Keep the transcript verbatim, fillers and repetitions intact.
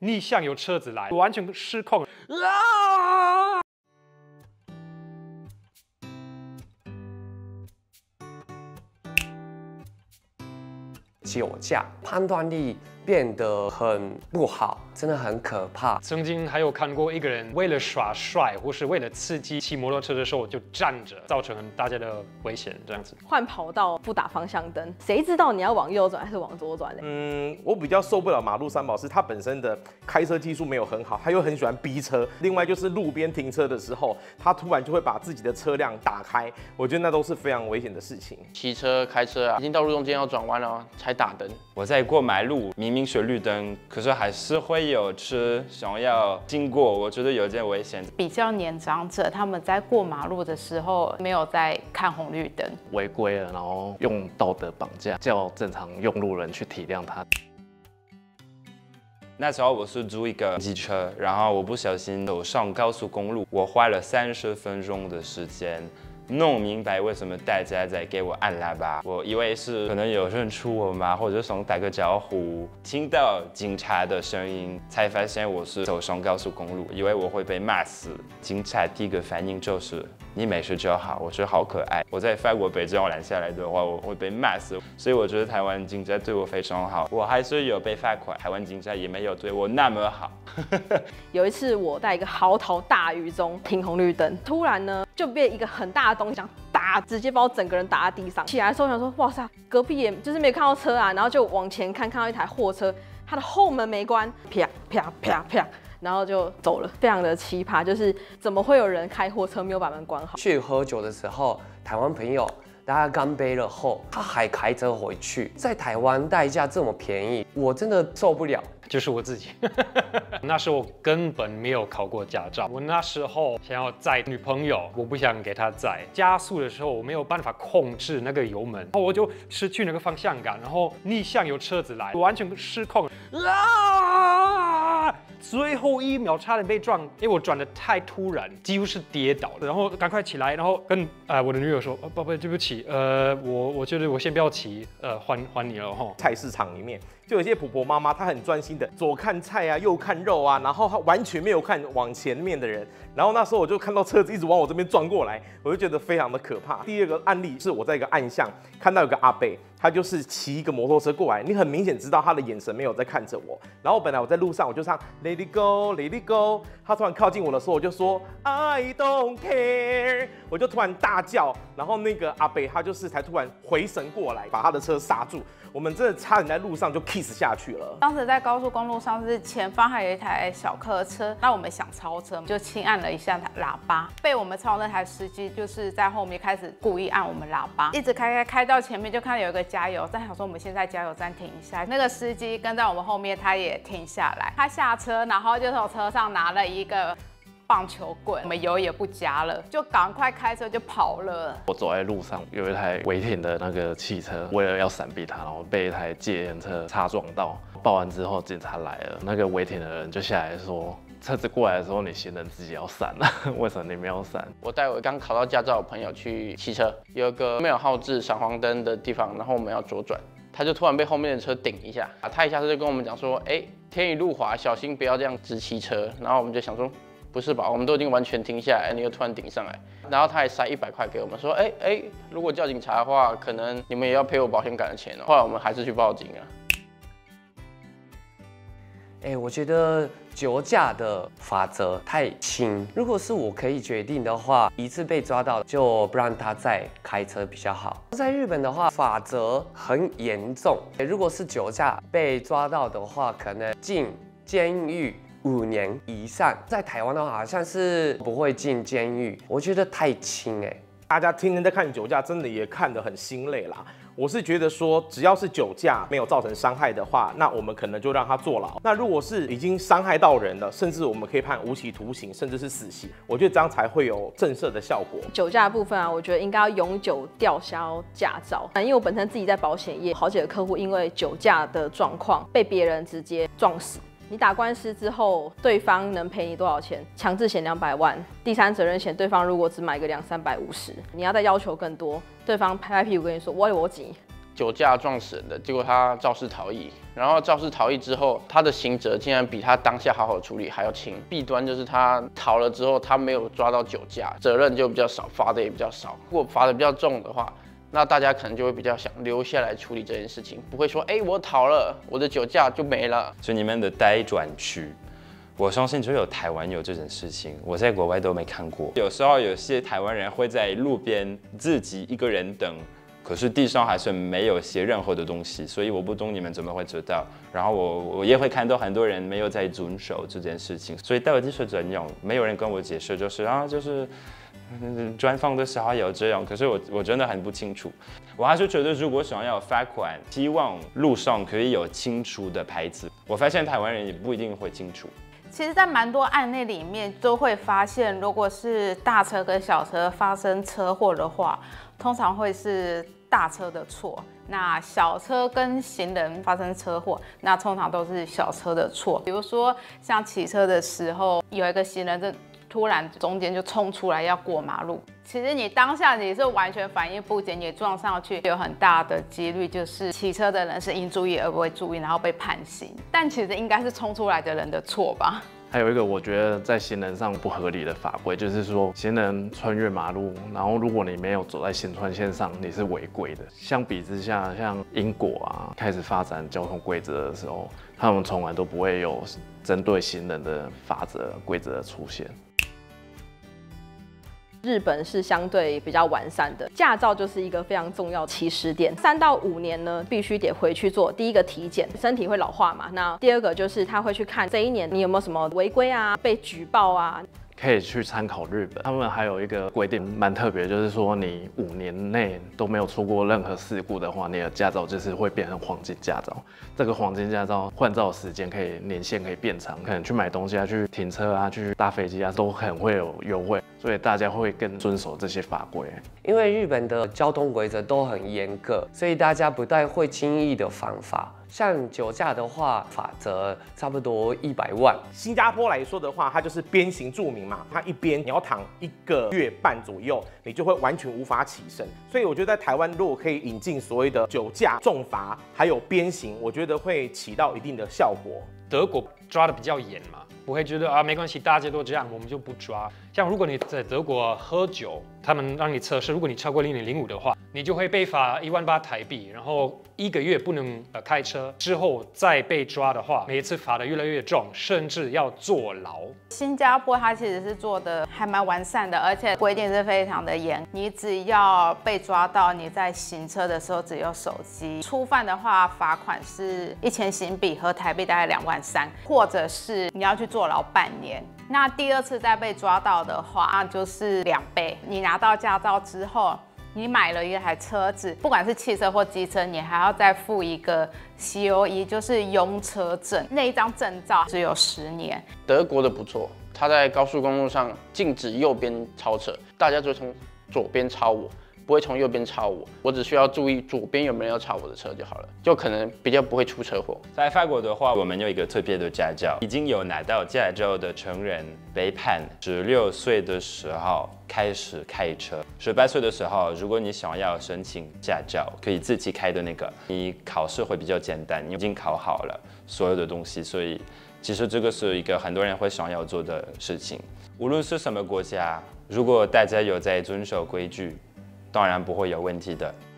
逆向有车子来，完全失控啊！ 酒驾判断力变得很不好，真的很可怕。 曾经还有看过一个人为了耍帅或是为了刺激骑摩托车的时候就站着，造成大家的危险这样子。 换跑道不打方向灯，谁知道你要往右转还是往左转嘞？ 嗯，我比较受不了马路三宝是他本身的开车技术没有很好，他又很喜欢逼车。另外就是路边停车的时候，他突然就会把自己的车辆打开，我觉得那都是非常危险的事情。 骑车、开车啊，已经到路中间要转弯了，才打灯。 我在过马路，明明是绿灯，可是还是会有车想要经过，我觉得有点危险。 比较年长者，他们在过马路的时候没有在看红绿灯， 违规了，然后用道德绑架，叫正常用路人去体谅他。 那时候我是租一个机车，然后我不小心走上高速公路，我花了三十分钟的时间弄明白为什么大家在给我按喇叭。我以为是可能有认出我嘛，或者想打个招呼。听到警察的声音，才发现我是走上高速公路，以为我会被骂死。警察第一个反应就是你没事就好，我说好可爱。我在法国被这样拦下来的话，我会被骂死。所以我觉得台湾警察对我非常好，我还是有被罚款，台湾警察也没有对我那么好。 有一次我在一个嚎啕大雨中停红绿灯，突然呢就被一个很大的东西想打，直接把我整个人打在地上。起来的时候想说，哇塞，隔壁也就是没有看到车啊，然后就往前看，看到一台货车，它的后门没关，啪啪啪啪。然后就走了，非常的奇葩，就是怎么会有人开货车没有把门关好？ 去喝酒的时候，台湾朋友大家干杯了后，他还开车回去，在台湾代驾这么便宜，我真的受不了。 就是我自己，那时候根本没有考过驾照。我那时候想要载女朋友，我不想给她载。加速的时候我没有办法控制那个油门，然后我就失去那个方向感，然后逆向有车子来，完全失控啊！最后一秒差点被撞，因为我转得太突然，几乎是跌倒的。然后赶快起来，然后跟呃我的女友说：“哦、宝贝，对不起，呃，我我觉得我先不要骑，呃，还还你了哈。” 菜市场里面就有一些婆婆妈妈，她很专心的左看菜啊，右看肉啊，然后她完全没有看往前面的人。然后那时候我就看到车子一直往我这边撞过来，我就觉得非常的可怕。第二个案例是我在一个暗巷看到有个阿伯，他就是骑一个摩托车过来，你很明显知道他的眼神没有在看着我。然后本来我在路上我就唱 Let it go, Let it go， 他突然靠近我的时候，我就说 I don't care， 我就突然大叫，然后那个阿伯他就是才突然回神过来，把他的车刹住。我们真的差点在路上就 kiss 下去了。 当时在高速公路上是前方还有一台小客车，那我们想超车，就轻按了一下喇叭，被我们超那台司机就是在后面开始故意按我们喇叭，一直开开开到前面就看到有一个加油站，想说我们现在加油站停一下，那个司机跟在我们后面，他也停下来，他下车，然后就从车上拿了一个棒球棍，我们油也不加了，就赶快开车就跑了。 我走在路上，有一台违停的那个汽车，为了要闪避它，然后被一台接连车擦撞到。报完之后，警察来了，那个违停的人就下来说，车子过来的时候，你行人自己要闪啊，为什么你没有闪？ 我带我刚考到驾照的朋友去骑车，有一个没有号志闪黄灯的地方，然后我们要左转，他就突然被后面的车顶一下，他一下子就跟我们讲说，哎，天雨路滑，小心不要这样直骑车。然后我们就想说，不是吧，我们都已经完全停下来，你又突然顶上来。然后他还塞一百块给我们，说，哎哎，如果叫警察的话，可能你们也要赔我保险杆的钱哦。后来我们还是去报警了。 哎、欸，我觉得酒驾的法则太轻。如果是我可以决定的话，一次被抓到就不让他再开车比较好。在日本的话，法则很严重。欸、如果是酒驾被抓到的话，可能进监狱五年以上。在台湾的话，好像是不会进监狱。我觉得太轻哎、欸。 大家天天在看酒驾，真的也看得很心累啦。我是觉得说，只要是酒驾没有造成伤害的话，那我们可能就让他坐牢。那如果是已经伤害到人了，甚至我们可以判无期徒刑，甚至是死刑，我觉得这样才会有震慑的效果。 酒驾的部分啊，我觉得应该要永久吊销驾照。因为我本身自己在保险业，好几个客户因为酒驾的状况被别人直接撞死。你打官司之后，对方能赔你多少钱？强制险两百万，第三责任险对方如果只买个两三百五十，你要再要求更多，对方拍拍屁股跟你说我有我急， 酒驾撞死人的，结果他肇事逃逸，然后肇事逃逸之后，他的刑责竟然比他当下好好处理还要轻。弊端就是他逃了之后，他没有抓到酒驾，责任就比较少，罚的也比较少。如果罚的比较重的话，那大家可能就会比较想留下来处理这件事情，不会说，哎、欸，我逃了，我的酒驾就没了。 所以你们的待转区。我相信只有台湾有这件事情，我在国外都没看过。有时候有些台湾人会在路边自己一个人等，可是地上还是没有写任何的东西，所以我不懂你们怎么会知道。然后我我也会看到很多人没有在遵守这件事情，所以到底是怎样？没有人跟我解释，就是啊，就是嗯，专访的时候有这样，可是我我真的很不清楚。我还是觉得，如果想要罚款，希望路上可以有清楚的牌子。我发现台湾人也不一定会清楚。 其实，在蛮多案例里面都会发现，如果是大车跟小车发生车祸的话，通常会是大车的错；那小车跟行人发生车祸，那通常都是小车的错。比如说，像骑车的时候，有一个行人就突然中间就冲出来要过马路，其实你当下你是完全反应不及，你撞上去有很大的几率就是骑车的人是应注意而不会注意，然后被判刑。但其实应该是冲出来的人的错吧。 还有一个我觉得在行人上不合理的法规，就是说行人穿越马路，然后如果你没有走在行穿线上，你是违规的。相比之下，像英国啊开始发展交通规则的时候，他们从来都不会有针对行人的法则规则的出现。 日本是相对比较完善的，驾照就是一个非常重要的起始点。三到五年呢，必须得回去做第一个体检，身体会老化嘛。那第二个就是他会去看这一年你有没有什么违规啊、被举报啊。 可以去参考日本，他们还有一个规定蛮特别，就是说你五年内都没有出过任何事故的话，你的驾照就是会变成黄金驾照。这个黄金驾照换照时间可以年限可以变长，可能去买东西啊、去停车啊、去搭飞机啊，都很会有优惠，所以大家会更遵守这些法规。 因为日本的交通规则都很严格，所以大家不太会轻易的犯法。像酒驾的话，法则差不多一百万。 新加坡来说的话，它就是鞭刑著名嘛，它一鞭你要躺一个月半左右，你就会完全无法起身。所以我觉得在台湾如果可以引进所谓的酒驾重罚，还有鞭刑，我觉得会起到一定的效果。 德国抓的比较严嘛，不会觉得啊没关系，大家都这样，我们就不抓。像如果你在德国喝酒，他们让你测试，如果你超过零点零五的话，你就会被罚一万八台币，然后一个月不能呃开车，之后再被抓的话，每一次罚的越来越重，甚至要坐牢。 新加坡它其实是做的还蛮完善的，而且规定是非常的严。你只要被抓到你在行车的时候只有手机，初犯的话罚款是一千新币和台币大概两万三，或者是你要去坐牢半年。那第二次再被抓到的话，那就是两倍。你拿到驾照之后，你买了一台车子，不管是汽车或机车，你还要再付一个 C O E， 就是用车证，那一张证照只有十年。 德国的不错，它在高速公路上禁止右边超车，大家就从左边超我，不会从右边超我，我只需要注意左边有没有人要超我的车就好了，就可能比较不会出车祸。 在法国的话，我们有一个特别的驾照，已经有拿到驾照的成人被判十六岁的时候开始开车，十八岁的时候，如果你想要申请驾照，可以自己开的那个，你考试会比较简单，你已经考好了所有的东西，所以其实这个是一个很多人会想要做的事情。无论是什么国家，如果大家有在遵守规矩，当然不会有问题的。